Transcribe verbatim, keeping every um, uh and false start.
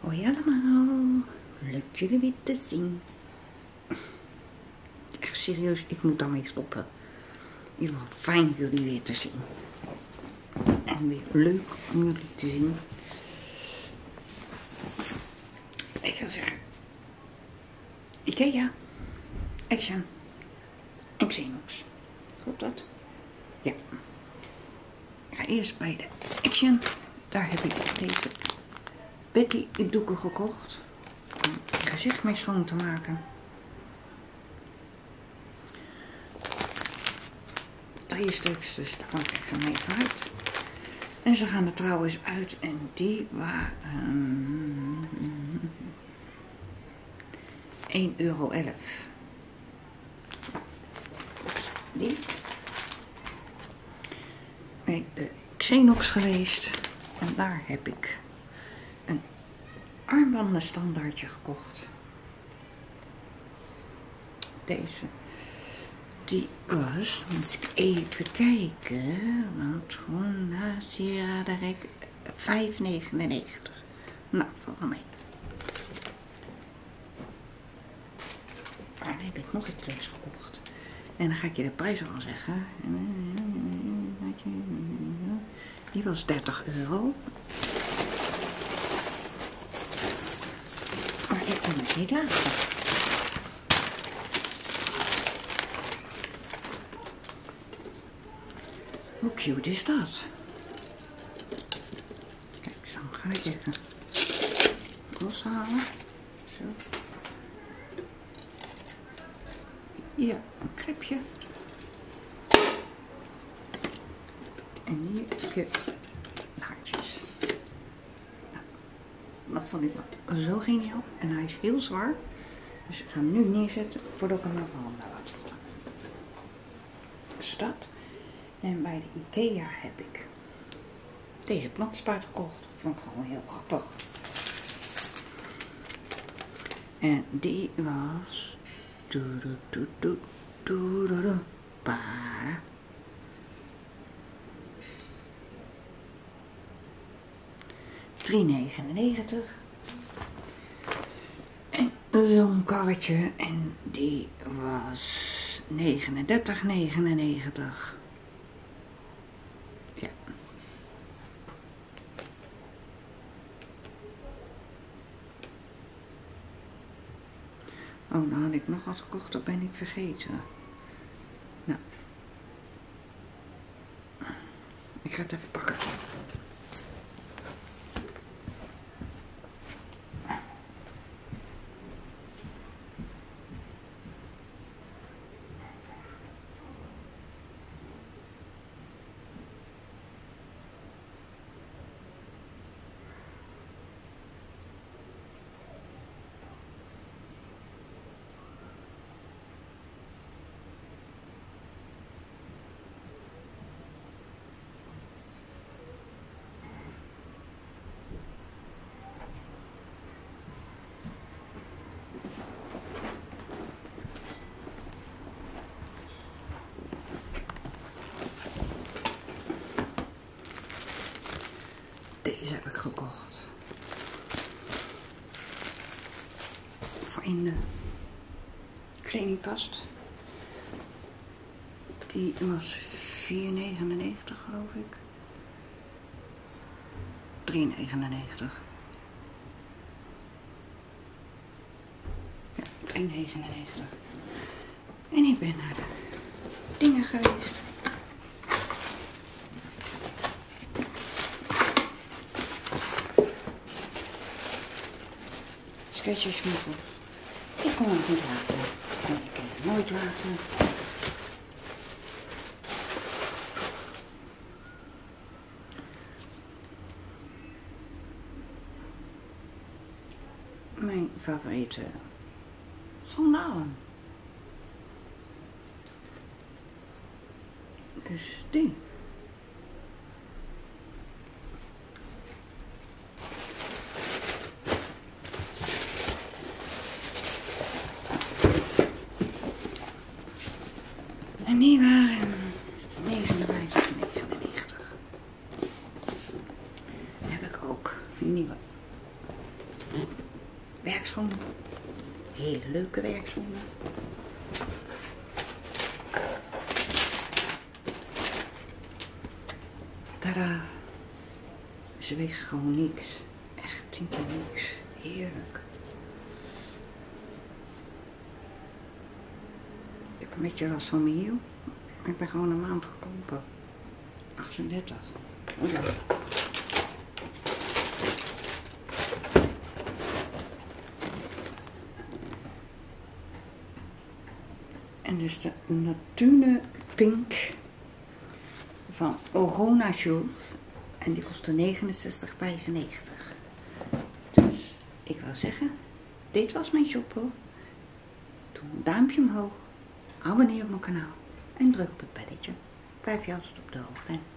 Hoi allemaal, leuk jullie weer te zien. Echt serieus, ik moet daarmee stoppen. In ieder geval fijn jullie weer te zien. En weer leuk om jullie te zien. Ik zou zeggen, Ikea, Action en Xenox. Klopt dat? Ja. Ik ga eerst bij de Action. Daar heb ik deze Betty doeken gekocht om je gezicht mee schoon te maken. Drie stuks, dus daar kan ik even mee vooruit. En ze gaan er trouwens uit en die waren één euro elf. Die. Bij de Xenox geweest en daar heb ik een armbanden standaardje gekocht. Deze. Die was, moet ik even kijken, want gewoon na sieraden vijf negenennegentig. Nou, valt nog mee. Maar dan heb ik nog iets leuks gekocht. En dan ga ik je de prijs al zeggen. Die was dertig euro. Maar ik kon het niet laten. Hoe cute is dat? Kijk, zo ga ik even loshalen. Zo. Ja, een klepje. En hier heb je haartjes. Nou, dat vond ik wel zo geniaal. En hij is heel zwaar. Dus ik ga hem nu neerzetten voordat ik hem naar mijn handen laat vallen. Dus dat. En bij de Ikea heb ik deze plantspuit gekocht. Vond ik gewoon heel grappig. En die was drie negenennegentig. En zo'n karretje en die was negenendertig negenennegentig. Ja. Oh, nou had ik nog wat gekocht, dat ben ik vergeten. Nou. Ik ga het even pakken. Deze heb ik gekocht. Voor in de kledingkast. Die was vier negenennegentig geloof ik. drie negenennegentig. Ja, drie negenennegentig. En ik ben naar de dingen geweest. Sketchesmiddel. Ik kon het niet laten. En ik kan het nooit laten. Mijn favoriete sandalen. Dus die. En die waren negenenvijftig negenennegentig. Heb ik ook nieuwe werkschoenen. Hele leuke werkschoenen. Tada! Ze wegen gewoon niks. Echt tinken niks. Heerlijk. Ik heb een beetje last van mijn hiel. Maar ik ben gewoon een maand gekomen. achtendertig. Oh ja. En dus de Natune Pink van Orona Shoes. En die kostte negenenzestig vijfennegentig. Dus ik wil zeggen, dit was mijn shoppen. Doe een duimpje omhoog. Abonneer op mijn kanaal. En druk op het belletje. Blijf je altijd op de hoogte.